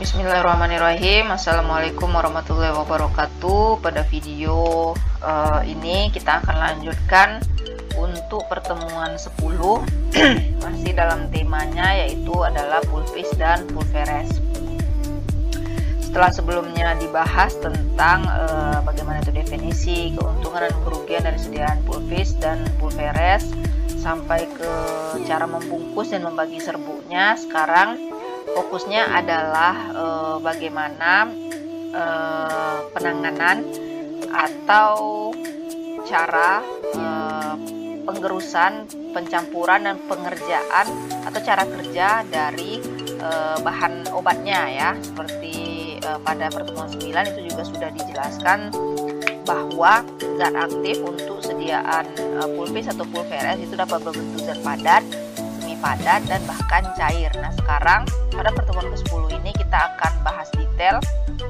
Bismillahirrahmanirrahim. Assalamualaikum warahmatullahi wabarakatuh. Pada video ini kita akan lanjutkan untuk pertemuan 10 masih dalam temanya, yaitu adalah pulvis dan pulveres. Setelah sebelumnya dibahas tentang bagaimana itu definisi, keuntungan dan kerugian dari sediaan pulvis dan pulveres, sampai ke cara membungkus dan membagi serbuknya, sekarang fokusnya adalah bagaimana penanganan atau cara penggerusan, pencampuran dan pengerjaan atau cara kerja dari bahan obatnya ya. Seperti pada pertemuan 9 itu juga sudah dijelaskan bahwa zat aktif untuk sediaan pulvis atau pulveres itu dapat berbentuk zat padat, padat dan bahkan cair. Nah, sekarang pada pertemuan ke-10 ini kita akan bahas detail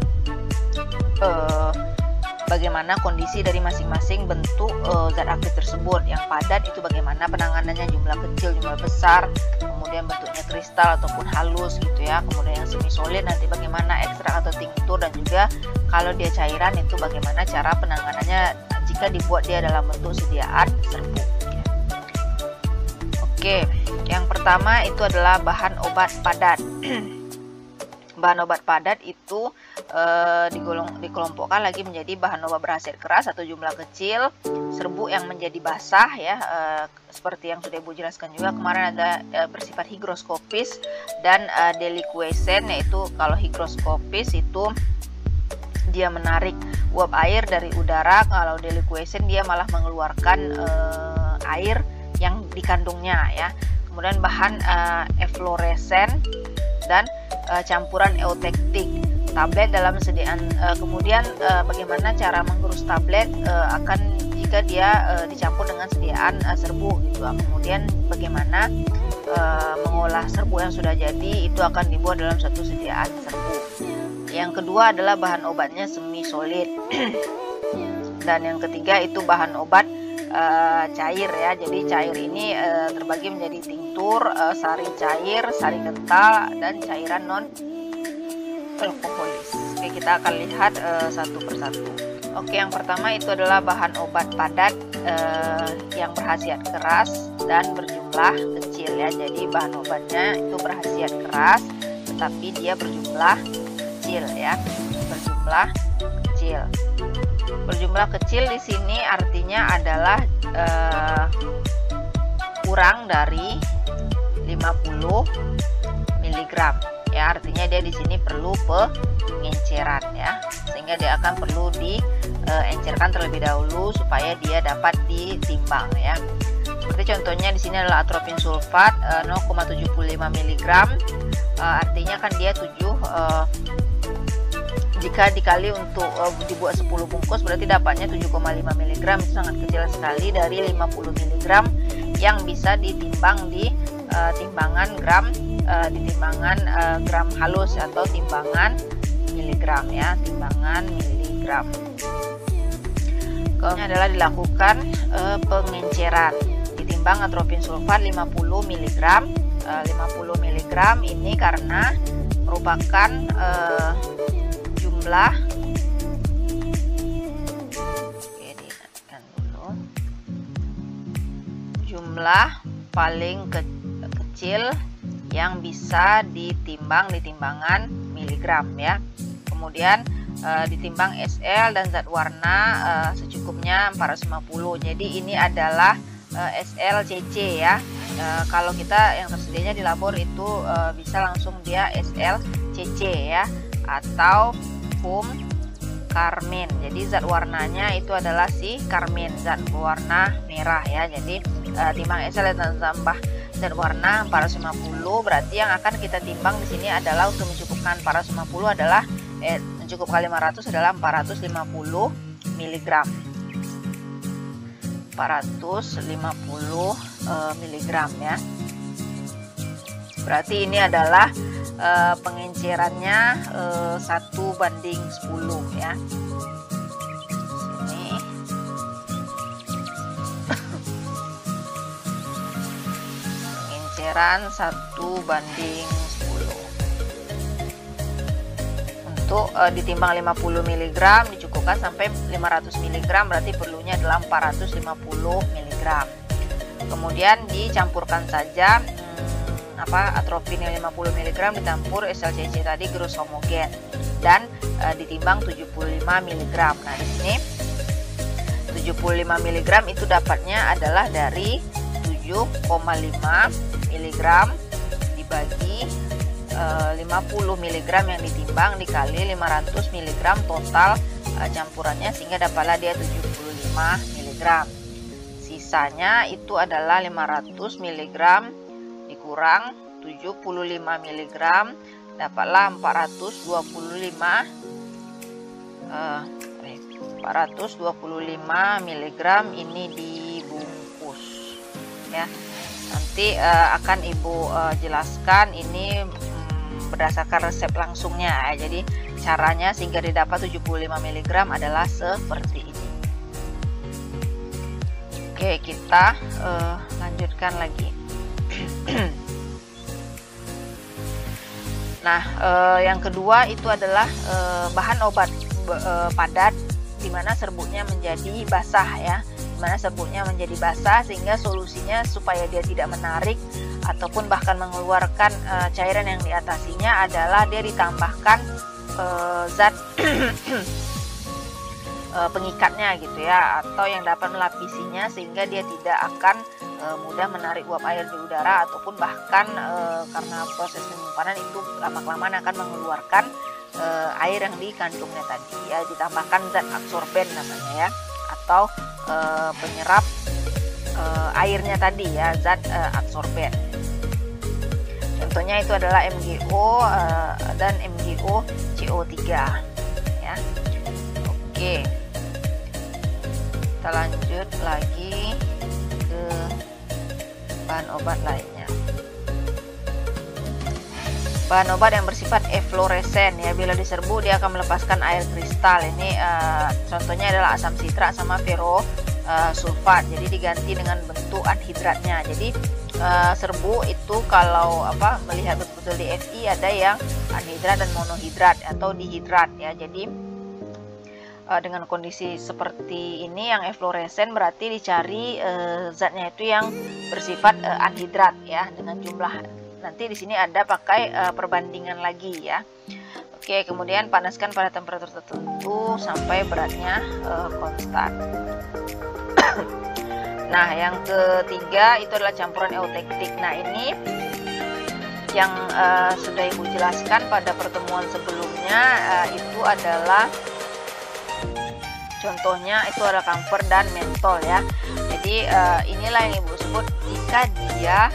bagaimana kondisi dari masing-masing bentuk zat aktif tersebut. Yang padat itu bagaimana penanganannya, jumlah kecil, jumlah besar, kemudian bentuknya kristal ataupun halus gitu ya. Kemudian yang semi solid nanti bagaimana ekstrak atau tinktur, dan juga kalau dia cairan itu bagaimana cara penanganannya jika dibuat dia dalam bentuk sediaan serbuk. Oke, yang pertama itu adalah bahan obat padat. Bahan obat padat itu dikelompokkan lagi menjadi bahan obat berkhasiat keras atau jumlah kecil, serbuk yang menjadi basah ya, seperti yang sudah Ibu jelaskan juga kemarin, ada bersifat higroskopis dan deliquescent, yaitu kalau higroskopis itu dia menarik uap air dari udara, kalau deliquescent dia malah mengeluarkan air yang dikandungnya ya. Kemudian bahan efloresen dan campuran eutektik, tablet dalam sediaan. Kemudian bagaimana cara menggerus tablet akan jika dia dicampur dengan sediaan serbuk gitu. Kemudian bagaimana mengolah serbuk yang sudah jadi itu akan dibuat dalam satu sediaan serbuk. Yang kedua adalah bahan obatnya semi solid. Dan yang ketiga itu bahan obat cair ya. Jadi cair ini terbagi menjadi tinktur, sari cair, sari kental, dan cairan non alkoholis. Oke, kita akan lihat satu persatu. Oke, yang pertama itu adalah bahan obat padat yang berkhasiat keras dan berjumlah kecil ya. Jadi bahan obatnya itu berkhasiat keras tetapi dia berjumlah kecil ya. Berjumlah kecil di sini artinya adalah kurang dari 50 mg ya. Artinya dia di sini perlu pengenceran ya, sehingga dia akan perlu diencerkan terlebih dahulu supaya dia dapat ditimbang ya. Seperti contohnya di sini adalah atropin sulfat 0,75 mg. Artinya kan dia 7 jika dikali untuk dibuat 10 bungkus berarti dapatnya 7,5 mg. Itu sangat kecil sekali dari 50 mg yang bisa ditimbang di timbangan gram, gram halus atau timbangan miligram ya, timbangan miligram. Kemudian adalah dilakukan pengenceran, ditimbang atropin sulfat 50 mg. 50 mg ini karena merupakan jumlah paling kecil yang bisa ditimbang di timbangan miligram ya. Kemudian ditimbang SL dan zat warna secukupnya 450. Jadi ini adalah SLCC ya. Kalau kita yang tersedianya di labor itu bisa langsung dia SLCC ya, atau karmin. Jadi zat warnanya itu adalah si karmin, zat warna merah ya. Jadi timbang SL dan tambah zat warna 450, berarti yang akan kita timbang di sini adalah untuk mencukupkan 450 adalah mencukupkan 500 adalah 450 mg. 450 mg ya. Berarti ini adalah pengencerannya 1:10 ya. Sini pengenceran 1:10. Itu ditimbang 50 mg dicukupkan sampai 500 mg, berarti perlunya adalah 450 mg. Kemudian dicampurkan saja atropin yang 50 mg dicampur SLCC tadi gerus homogen dan ditimbang 75 mg. Nah, di sini 75 mg itu dapatnya adalah dari 7,5 mg dibagi 50 mg yang ditimbang dikali 500 mg total campurannya, sehingga dapatlah dia 75 mg. Sisanya itu adalah 500 mg dikurang 75 mg, dapatlah 425 mg ini dibungkus ya. Nanti akan Ibu jelaskan ini berdasarkan resep langsungnya ya. Jadi caranya sehingga didapat 75 mg adalah seperti ini. Oke, kita lanjutkan lagi. Nah, yang kedua itu adalah bahan obat padat di mana serbuknya menjadi basah ya. Dimana serbuknya menjadi basah sehingga solusinya supaya dia tidak menarik ataupun bahkan mengeluarkan cairan yang diatasinya adalah dia ditambahkan zat pengikatnya gitu ya, atau yang dapat melapisinya sehingga dia tidak akan mudah menarik uap air di udara, ataupun bahkan karena proses penyimpanan itu lama-kelamaan akan mengeluarkan air yang di kantungnya tadi ya. Ditambahkan zat absorben namanya ya, atau penyerap airnya tadi ya, zat absorben. Contohnya itu adalah MgO dan MgO CO3 ya. Oke, kita lanjut lagi ke bahan obat lainnya. Bahan obat yang bersifat efloresen ya, bila diserbu dia akan melepaskan air kristal. Ini contohnya adalah asam sitrat sama sulfat. Jadi diganti dengan bentuk anhidratnya. Jadi serbu itu kalau melihat betul-betul di FI ada yang anhidrat dan monohidrat atau dihidrat ya. Jadi dengan kondisi seperti ini yang efloresen berarti dicari zatnya itu yang bersifat anhidrat ya, dengan jumlah nanti di sini ada pakai perbandingan lagi ya. Oke, kemudian panaskan pada temperatur tertentu sampai beratnya konstan. Nah, yang ketiga itu adalah campuran eutektik. Nah, ini yang sudah Ibu jelaskan pada pertemuan sebelumnya, itu adalah contohnya itu adalah camphor dan mentol ya. Jadi inilah yang Ibu sebut jika dia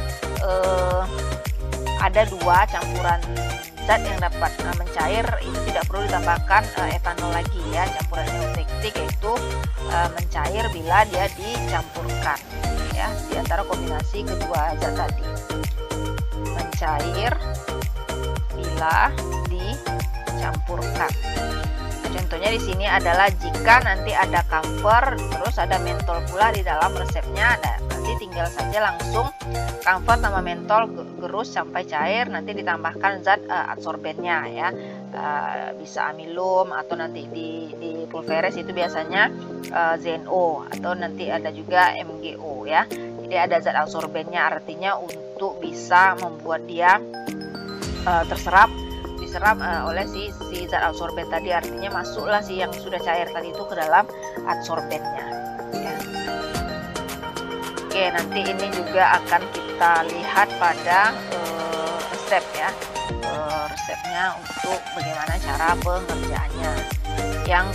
ada dua campuran zat yang dapat mencair, itu tidak perlu ditambahkan etanol lagi ya. Campuran eutektik yaitu mencair bila dia dicampurkan ya, di antara kombinasi kedua zat tadi. Mencair bila dicampurkan. Contohnya di sini adalah jika nanti ada camphor terus ada mentol pula di dalam resepnya, nanti tinggal saja langsung camphor sama mentol gerus sampai cair, nanti ditambahkan zat adsorbennya ya, bisa amilum atau nanti di pulveris itu biasanya ZNO, atau nanti ada juga MgO ya. Jadi ada zat adsorbennya, artinya untuk bisa membuat dia diserap oleh si zat absorben tadi, artinya masuklah si yang sudah cair tadi itu ke dalam adsorbennya ya. Oke, nanti ini juga akan kita lihat pada resep ya, resepnya untuk bagaimana cara pengerjaannya. Yang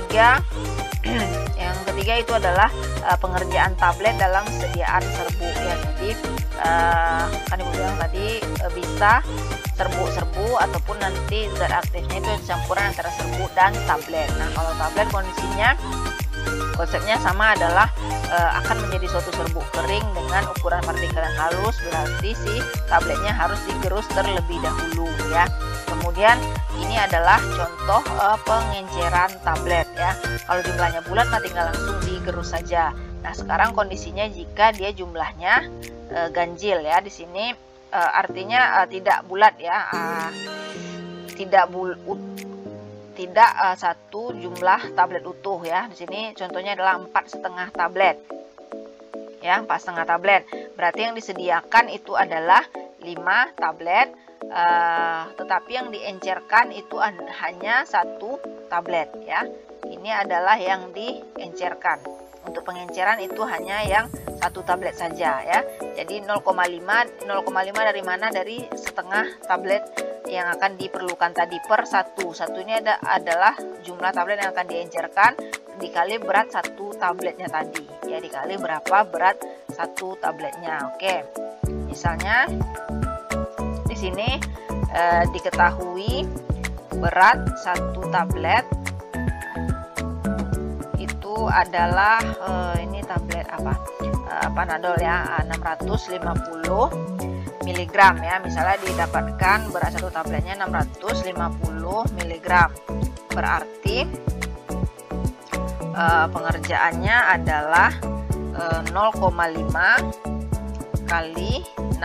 ketiga itu adalah pengerjaan tablet dalam sediaan serbuk ya. Jadi kan Ibu bilang tadi bisa serbu ataupun nanti zat aktifnya itu campuran antara serbu dan tablet. Nah, kalau tablet konsepnya sama, adalah akan menjadi suatu serbuk kering dengan ukuran partikel yang halus, berarti si tabletnya harus digerus terlebih dahulu ya. Kemudian ini adalah contoh pengenceran tablet ya. Kalau jumlahnya bulat mah tinggal langsung digerus saja. Nah, sekarang kondisinya jika dia jumlahnya ganjil ya. Di sini artinya tidak bulat ya, tidak satu jumlah tablet utuh ya. Di sini contohnya adalah 4,5 tablet. Ya, 4,5 tablet. Berarti yang disediakan itu adalah 5 tablet, tetapi yang diencerkan itu hanya 1 tablet ya. Ini adalah yang diencerkan. Untuk pengenceran itu hanya yang 1 tablet saja ya. Jadi 0,5 dari mana? Dari setengah tablet yang akan diperlukan tadi per 1. Satunya adalah jumlah tablet yang akan diencerkan dikali berat 1 tabletnya tadi. Ya, dikali berapa berat 1 tabletnya. Oke. Misalnya di sini diketahui berat 1 tablet itu adalah ini tablet apa? Panadol ya, 650 mg ya. Misalnya didapatkan berat 1 tabletnya 650 mg. Berarti pengerjaannya adalah 0,5 kali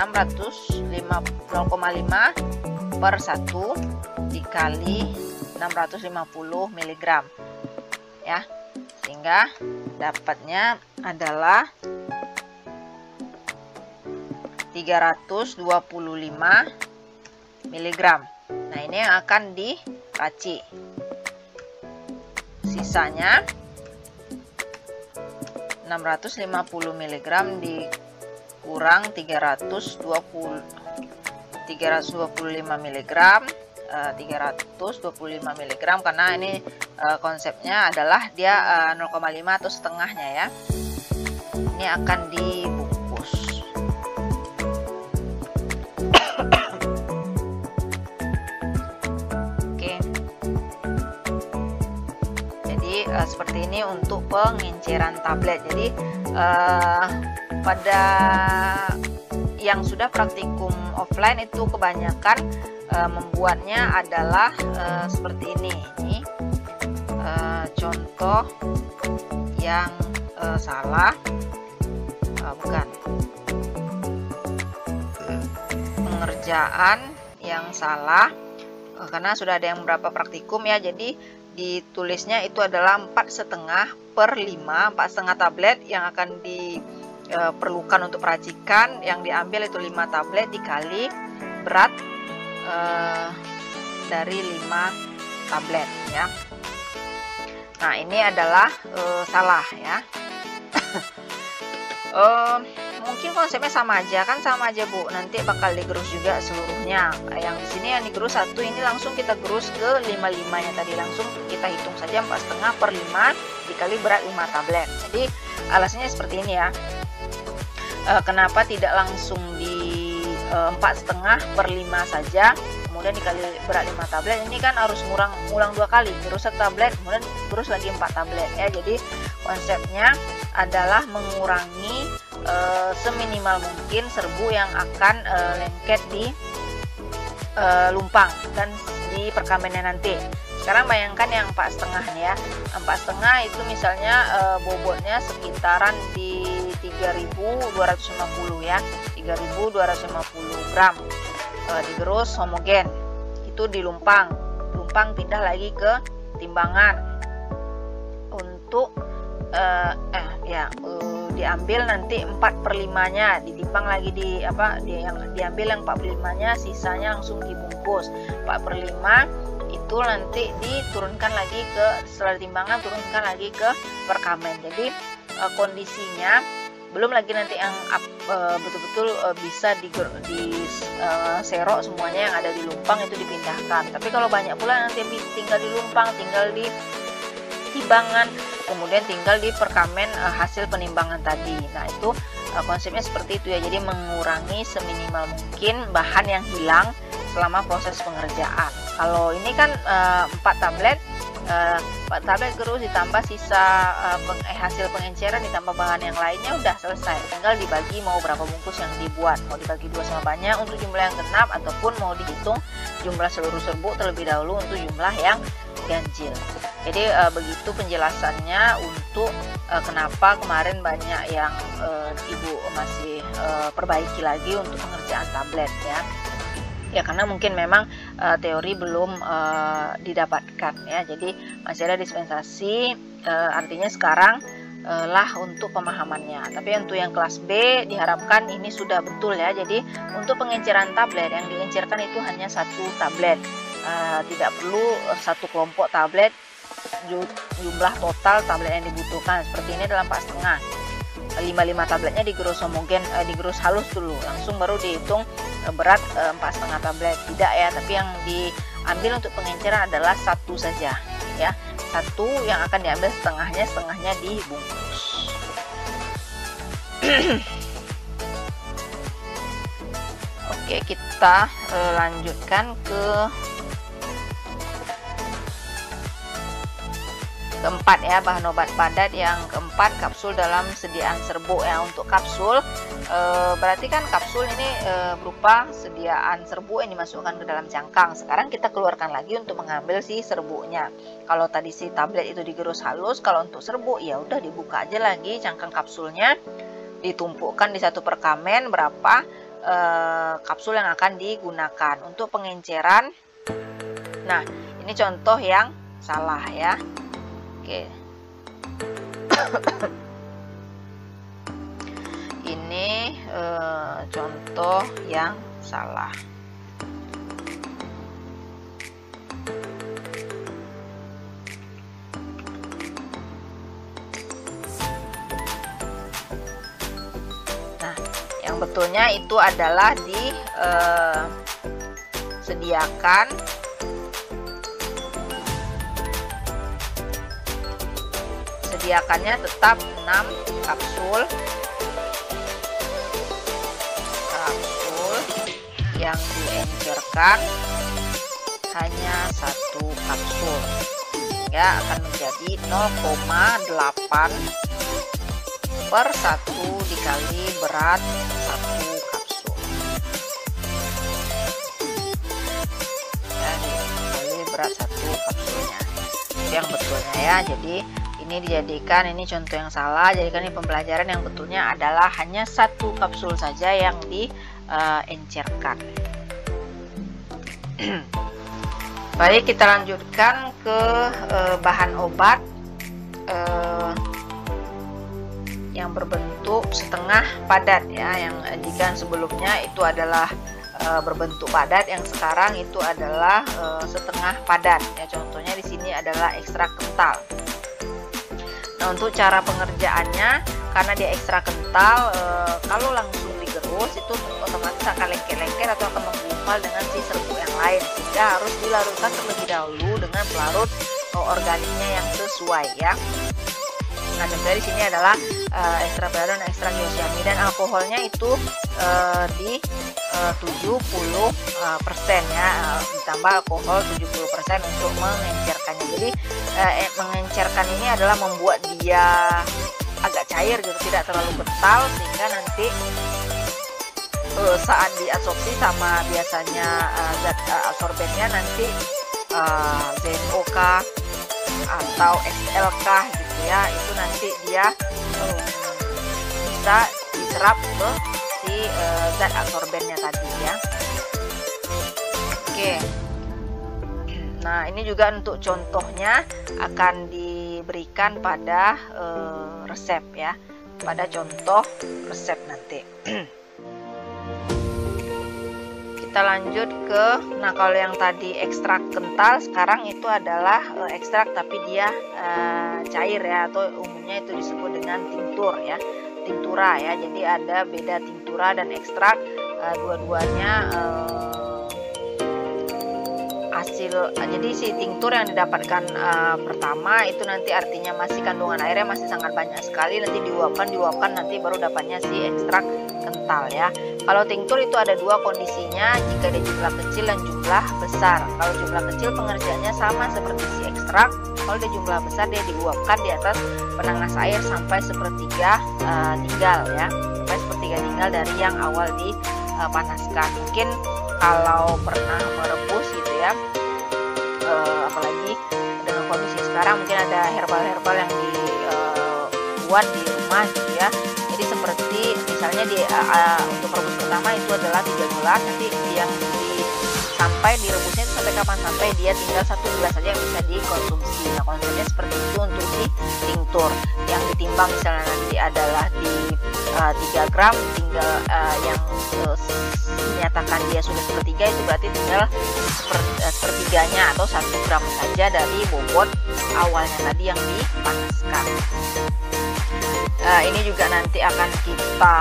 0,5 per 1 dikali 650 mg ya, sehingga dapatnya adalah 325 mg. Nah, ini yang akan diracik. Sisanya 650 mg dikurang 325 mg, 325 mg karena ini konsepnya adalah dia 0,5 atau setengahnya ya. Ini akan dibungkus. Oke. Jadi seperti ini untuk pengenceran tablet. Jadi pada yang sudah praktikum offline itu kebanyakan membuatnya adalah seperti ini. Ini contoh yang salah, bukan, pengerjaan yang salah karena sudah ada yang beberapa praktikum ya. Jadi ditulisnya itu adalah 4,5 per 5, 4,5 tablet yang akan diperlukan untuk peracikan. Yang diambil itu 5 tablet dikali berat dari 5 tablet ya. Nah, ini adalah salah ya. Mungkin konsepnya sama aja kan, sama aja Bu, nanti bakal digerus juga seluruhnya. Yang di sini yang digerus 1 ini langsung kita gerus ke 5-5 nya tadi, langsung kita hitung saja 4,5 per 5 dikali berat 5 tablet. Jadi alasannya seperti ini ya. Kenapa tidak langsung di 4,5 per 5 saja kemudian dikali berat 5 tablet? Ini kan harus ngulang 2 kali, gerus 1 tablet kemudian gerus lagi 4 tablet ya. Jadi konsepnya adalah mengurangi seminimal mungkin serbu yang akan lengket di lumpang dan di perkamennya nanti. Sekarang bayangkan yang 4,5 nih ya. 4,5 itu misalnya bobotnya sekitaran di 3.250 ya, 3.250 gram. Digerus homogen, itu di lumpang pindah lagi ke timbangan untuk diambil nanti 4/5 nya, ditimbang lagi yang diambil yang 4/5 nya, sisanya langsung dibungkus. 4/5 itu nanti diturunkan lagi ke, setelah timbangan turunkan lagi ke perkamen. Jadi kondisinya belum lagi nanti yang betul-betul bisa diserok semuanya yang ada di lumpang itu dipindahkan. Tapi kalau banyak pula nanti tinggal di lumpang, tinggal di timbangan, kemudian tinggal di perkamen hasil penimbangan tadi. Nah, itu konsepnya seperti itu ya. Jadi mengurangi seminimal mungkin bahan yang hilang selama proses pengerjaan. Kalau ini kan 4 tablet gerus ditambah sisa hasil pengenceran ditambah bahan yang lainnya, udah selesai. Tinggal dibagi mau berapa bungkus yang dibuat, mau dibagi 2 sama banyak untuk jumlah yang genap ataupun mau dihitung jumlah seluruh serbu terlebih dahulu untuk jumlah yang ganjil. Jadi begitu penjelasannya untuk kenapa kemarin banyak yang Ibu masih perbaiki lagi untuk pengerjaan tablet ya. ya karena mungkin memang teori belum didapatkan ya. Jadi masih ada dispensasi, artinya sekarang lah untuk pemahamannya. Tapi untuk yang kelas B diharapkan ini sudah betul ya. Jadi untuk pengenceran tablet yang diencerkan itu hanya satu tablet, tidak perlu satu kelompok tablet. Jumlah total tablet yang dibutuhkan seperti ini adalah 4,5. 5 tabletnya digerus homogen, digerus halus dulu, langsung baru dihitung berat 4,5 tablet. Tidak ya, tapi yang diambil untuk pengenceran adalah satu saja ya, satu yang akan diambil setengahnya dibungkus. Oke, kita lanjutkan keempat ya, bahan obat padat yang keempat, kapsul dalam sediaan serbuk ya. Untuk kapsul berarti kan kapsul ini berupa sediaan serbuk yang dimasukkan ke dalam cangkang. Sekarang kita keluarkan lagi untuk mengambil si serbuknya. Kalau tadi si tablet itu digerus halus, kalau untuk serbuk ya udah dibuka aja lagi cangkang kapsulnya, ditumpukkan di satu perkamen berapa kapsul yang akan digunakan untuk pengenceran. Nah, ini contoh yang salah ya. Oke. Ini contoh yang salah. Nah, yang betulnya itu adalah sediakannya tetap 6 kapsul yang diencerkan hanya 1 kapsul, ya akan menjadi 0,8 per 1 dikali berat 1 kapsul ya, dikali berat 1 kapsulnya. Itu yang betulnya ya. Jadi ini dijadikan, ini contoh yang salah, jadikan ini pembelajaran. Yang betulnya adalah hanya 1 kapsul saja yang diencerkan. Baik, kita lanjutkan ke bahan obat yang berbentuk setengah padat ya. Yang jika sebelumnya itu adalah berbentuk padat, yang sekarang itu adalah setengah padat ya. Contohnya di sini adalah ekstrak kental. Nah, untuk cara pengerjaannya, karena dia ekstra kental, kalau langsung digerus itu otomatis akan lengket-lengket atau akan menggumpal dengan si serbuk yang lain, sehingga harus dilarutkan terlebih dahulu dengan pelarut organiknya yang sesuai ya. Nah, contohnya di sini adalah ekstrak dan ekstrak geosiamida, dan alkoholnya itu di 70% ya, ditambah alkohol 70% untuk mengencerkannya. Jadi mengencerkan ini adalah membuat dia agak cair gitu, tidak terlalu kental, sehingga nanti saat diabsorpsi sama biasanya zat absorbennya nanti ZOK atau XLK gitu ya, itu nanti dia bisa diserap ke si zat absorbennya tadi ya. Oke. Nah, ini juga untuk contohnya akan diberikan pada resep ya, pada contoh resep nanti. Kita lanjut ke, nah kalau yang tadi ekstrak kental, sekarang itu adalah ekstrak tapi dia cair ya, atau umumnya itu disebut dengan tinktur ya, tinktura ya. Jadi ada beda tinktura dan ekstrak, dua-duanya hasil. Jadi si tinktur yang didapatkan pertama itu nanti artinya masih kandungan airnya masih sangat banyak sekali, nanti diuapkan nanti baru dapatnya si ekstrak kental ya. Kalau tinktur itu ada dua kondisinya, jika dia jumlah kecil dan jumlah besar. Kalau jumlah kecil pengerjaannya sama seperti si ekstrak, kalau dia jumlah besar dia diuapkan di atas penanas air sampai sepertiga tinggal ya, sampai sepertiga tinggal dari yang awal dipanaskan. Mungkin kalau pernah merebus gitu ya, apalagi dengan kondisi sekarang mungkin ada herbal-herbal yang dibuat di rumah gitu ya. Jadi seperti misalnya untuk merebus pertama itu adalah 3 gelas, nanti yang sampai direbusnya itu sampai kapan, sampai dia tinggal 1 gelas saja yang bisa dikonsumsi. Nah, konsepnya seperti itu untuk si tinktur. Yang ditimbang misalnya nanti adalah di 3 gram, tinggal yang dinyatakan dia sudah sepertiga, itu berarti tinggal sepertiganya atau 1 gram saja dari bobot awalnya tadi yang dipanaskan. Ini juga nanti akan kita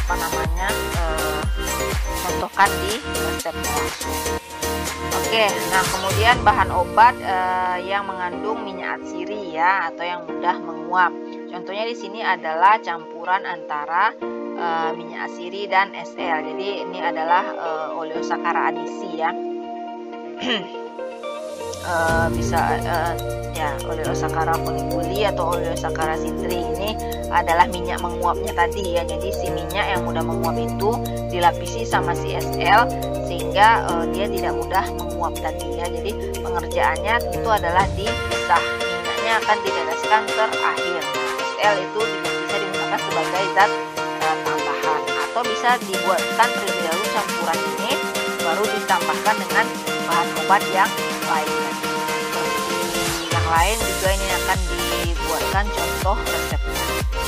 contohkan di resepnya langsung. Oke, nah kemudian bahan obat yang mengandung minyak atsiri ya, atau yang mudah menguap. Contohnya di sini adalah campuran antara minyak atsiri dan SL. Jadi ini adalah oleosakara adisi ya. Bisa ya oleosakara polikuli atau oleosakara citri. Ini adalah minyak menguapnya tadi ya. Jadi si minyak yang mudah menguap itu dilapisi sama si SL sehingga dia tidak mudah menguap tadi ya. Jadi pengerjaannya itu adalah dipisah, minyaknya akan diteteskan terakhir. SL itu bisa digunakan sebagai zat tambahan atau bisa dibuatkan terlebih dahulu campuran ini baru ditambahkan dengan bahan obat yang lainnya. Seperti yang lain juga ini akan dibuatkan contoh resepnya.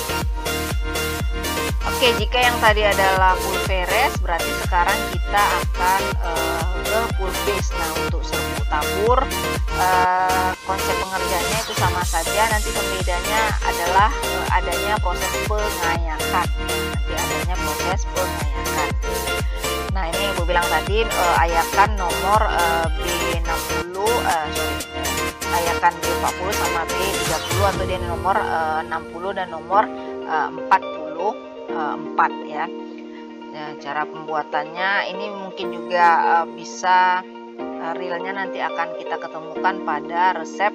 Oke, jika yang tadi adalah pulveres, berarti sekarang kita akan ke pulvis. Nah, untuk serbuk tabur, konsep pengerjaannya itu sama saja. Nanti pembedanya adalah adanya proses pengayakan. Nah, ini Ibu bilang tadi ayakan nomor B60, ayakan B40 sama B30, atau dia nomor 60 dan nomor 44 ya. Nah, cara pembuatannya ini mungkin juga bisa realnya nanti akan kita ketemukan pada resep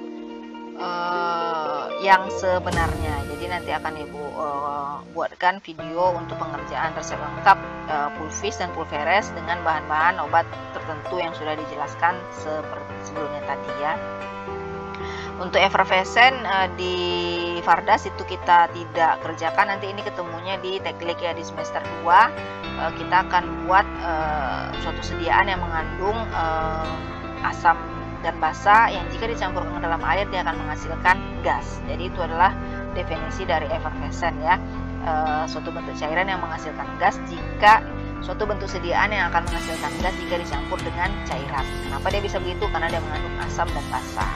yang sebenarnya. Jadi nanti akan Ibu buatkan video untuk pengerjaan resep lengkap pulvis dan pulveres dengan bahan-bahan obat tertentu yang sudah dijelaskan seperti sebelumnya tadi ya. Untuk effervescent di Fardas itu kita tidak kerjakan, nanti ini ketemunya di teknik ya di semester 2. Kita akan buat suatu sediaan yang mengandung asam dan basa yang jika dicampurkan ke dalam air dia akan menghasilkan gas. Jadi itu adalah definisi dari effervescent ya, suatu bentuk cairan yang menghasilkan gas jika suatu bentuk sediaan yang akan menghasilkan gas jika dicampur dengan cairan. Kenapa dia bisa begitu? Karena dia mengandung asam dan basa.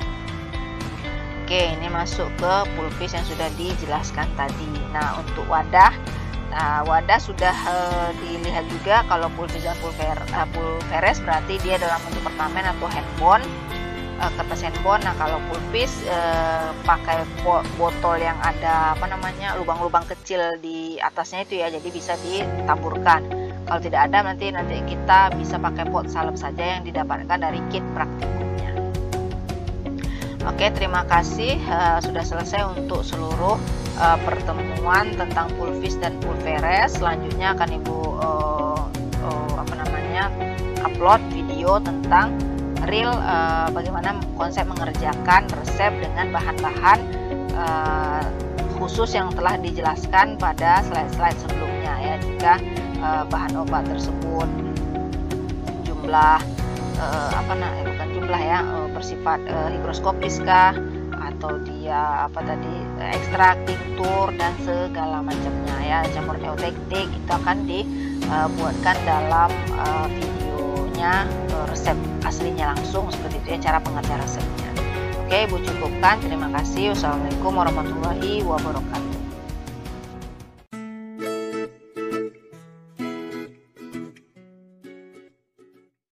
Oke, ini masuk ke pulvis yang sudah dijelaskan tadi. Nah, untuk wadah, wadah sudah dilihat juga. Kalau pulvis dan pulveres berarti dia dalam bentuk pertamen atau handbond, kertas handbond. Nah, kalau pulvis pakai botol yang ada lubang-lubang kecil di atasnya itu ya, jadi bisa ditaburkan. Kalau tidak ada nanti kita bisa pakai pot salep saja yang didapatkan dari kit praktikumnya. Oke, terima kasih sudah selesai untuk seluruh pertemuan tentang pulvis dan pulveres. Selanjutnya akan Ibu upload video tentang real bagaimana konsep mengerjakan resep dengan bahan-bahan khusus yang telah dijelaskan pada slide-slide sebelumnya ya. Jika bahan obat tersebut jumlah bukan jumlah ya, bersifat higroskopis kah, atau dia ekstrak, tinktur dan segala macamnya ya, campuran eutektik itu akan dibuatkan dalam videonya resep aslinya langsung seperti itu ya, cara pengerjaan resepnya. Oke, Ibu cukupkan. Terima kasih. Wassalamualaikum warahmatullahi wabarakatuh.